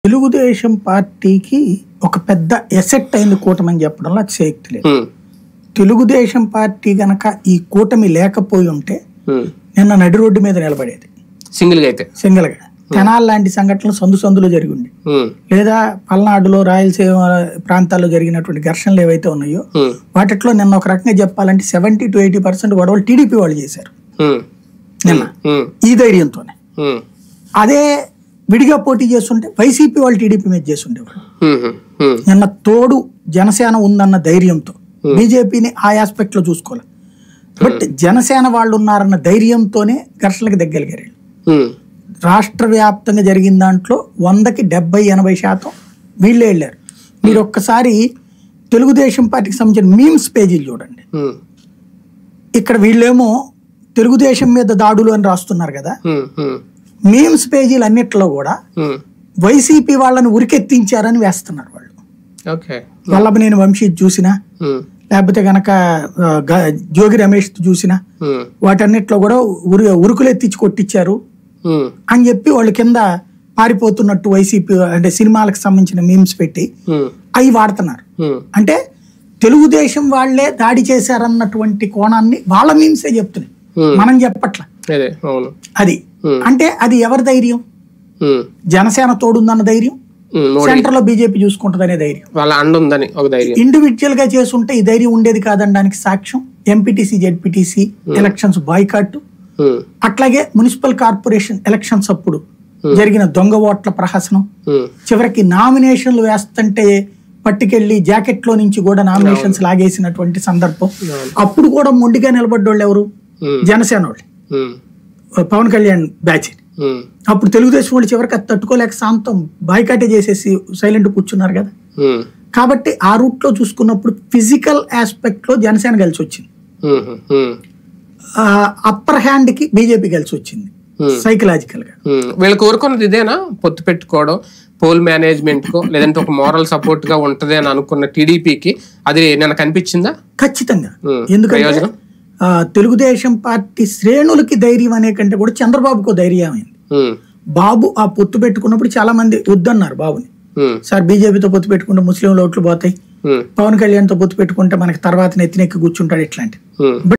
తెలుగుదేశం పార్టీకి ఒక పెద్ద ఎసెట్ అయింది కూటమి అని చెప్పడంలో అతిశయోక్తి లేదు. తెలుగుదేశం పార్టీ గనక ఈ కూటమి లేకపోయి ఉంటే నిన్న నడి రోడ్డు మీద నిలబడేది సింగిల్ గా. తెనాలి లాంటి సంఘటనలు సందులో జరిగింది, లేదా పల్నాడులో రాయలసీమ ప్రాంతాల్లో జరిగినటువంటి ఘర్షణలు ఏవైతే ఉన్నాయో వాటిలో నిన్న ఒక రకంగా చెప్పాలంటే 70 to 80% గొడవలు టీడీపీ వాళ్ళు చేశారు నిన్న ఈ ధైర్యంతోనే. అదే విడిగా పోటీ చేస్తుంటే వైసీపీ వాళ్ళు టీడీపీ మీద చేస్తుండేవాళ్ళు. నిన్న తోడు జనసేన ఉందన్న ధైర్యంతో బీజేపీని ఆ ఆస్పెక్ట్ లో చూసుకోవాలి, బట్ జనసేన వాళ్ళు ఉన్నారన్న ధైర్యంతోనే ఘర్షణలకు దగ్గరగారు. రాష్ట్ర వ్యాప్తంగా జరిగిన దాంట్లో 100కి 70-80% వీళ్ళే వెళ్ళారు. మీరు ఒక్కసారి తెలుగుదేశం పార్టీకి సంబంధించిన మీమ్స్ పేజీలు చూడండి. ఇక్కడ వీళ్ళేమో తెలుగుదేశం మీద దాడులు అని రాస్తున్నారు కదా, మీమ్స్ పేజీలు అన్నిట్లో కూడా వైసీపీ వాళ్ళని ఉరికెత్తించారని వేస్తున్నారు వాళ్ళు. వల్లభనేని వంశీ చూసినా, లేకపోతే గనక జోగి రమేష్ చూసినా వాటన్నిట్లో కూడా ఉరుకులు ఎత్తించి కొట్టించారు అని చెప్పి వాళ్ళు కింద పారిపోతున్నట్టు వైసీపీ అంటే సినిమాలకు సంబంధించిన మీమ్స్ పెట్టి అవి వాడుతున్నారు. అంటే తెలుగుదేశం వాళ్లే దాడి చేశారన్నటువంటి కోణాన్ని వాళ్ళ మీమ్సే చెప్తున్నాయి, మనం చెప్పట్ల. అది అంటే అది ఎవరి ధైర్యం? జనసేన తోడుందన్న ధైర్యం, సెంటర్ లో బీజేపీ చూసుకుంటుందనే ధైర్యం, వాళ్ళ అండుందని ఒక ధైర్యం. ఇండివిజువల్ గా చేస్తుంటే ఈ ధైర్యం ఉండేది కాదనడానికి సాక్ష్యం ఎంపీటీసీ జెడ్పీటీసీ ఎలక్షన్స్ బాయ్కాట్, అట్లాగే మున్సిపల్ కార్పొరేషన్ ఎలక్షన్స్ అప్పుడు జరిగిన దొంగ ఓట్ల ప్రహసనం, చివరికి నామినేషన్లు వేస్తుంటే పట్టుకెళ్లి జాకెట్ లో నుంచి కూడా నామినేషన్స్ లాగేసినటువంటి సందర్భం. అప్పుడు కూడా మొండిగా నిలబడ్డోళ్ళు ఎవరు? జనసేన వాళ్ళు, పవన్ కళ్యాణ్ బ్యాచ్. అప్పుడు తెలుగుదేశం వాళ్ళు చివరికి అది తట్టుకోలేక శాంతం బాయ్కాటే చేసేసి సైలెంట్ కూర్చున్నారు కదా. కాబట్టి ఆ రూట్ లో చూసుకున్నప్పుడు ఫిజికల్ ఆస్పెక్ట్ లో జనసేన కలిసి వచ్చింది, అప్పర్ హ్యాండ్ కి బీజేపీ కలిసి వచ్చింది సైకలాజికల్ గా. వీళ్ళు కోరుకున్నది ఇదేనా, పొత్తు పెట్టుకోవడం పోల్ మేనేజ్మెంట్ కో లేదంటే ఒక మోరల్ సపోర్ట్ గా ఉంటది అని అనుకున్న టీడీపీకి అది నాకు కనిపించిందా? ఖచ్చితంగా. ఎందుకంటే తెలుగుదేశం పార్టీ శ్రేణులకి ధైర్యం అనే కంటే కూడా చంద్రబాబుకు ధైర్యం అయింది. బాబు ఆ పొత్తు పెట్టుకున్నప్పుడు చాలా మంది వద్దన్నారు బాబుని. సార్ బీజేపీతో పొత్తు పెట్టుకుంటే ముస్లింలు ఓట్లు పోతాయి, పవన్ కళ్యాణ్ తో పొత్తు పెట్టుకుంటే మనకి తర్వాత నెత్తినెక్కి కూర్చుంటాడు ఇట్లాంటి.